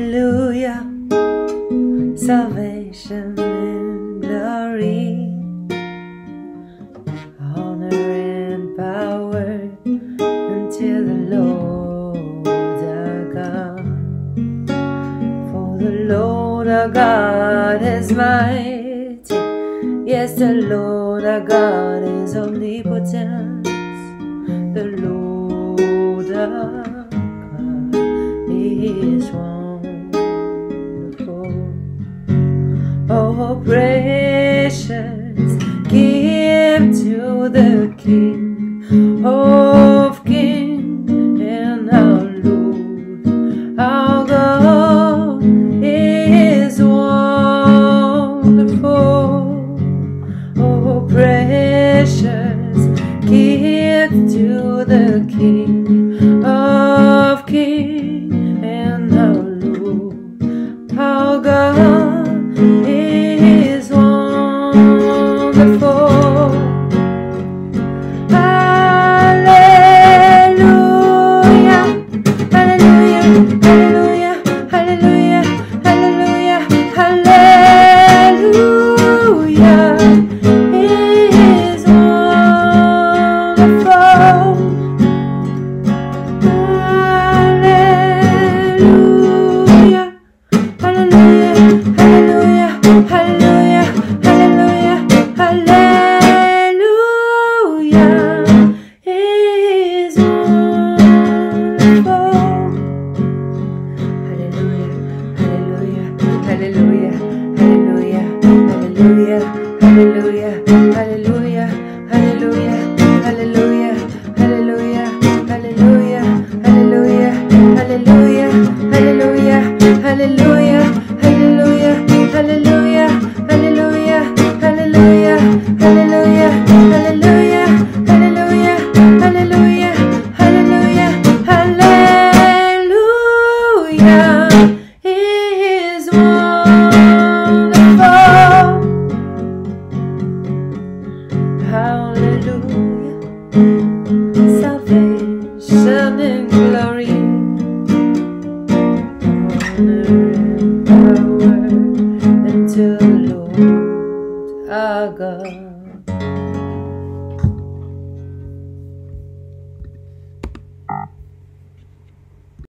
Hallelujah, salvation and glory, honor and power until the Lord our God. For the Lord our God is mighty, yes, the Lord our God is omnipotent. The Lord our God is wonderful. Oh, precious gift to the King of kings and our Lord. Our God is wonderful. Oh, precious gift to the King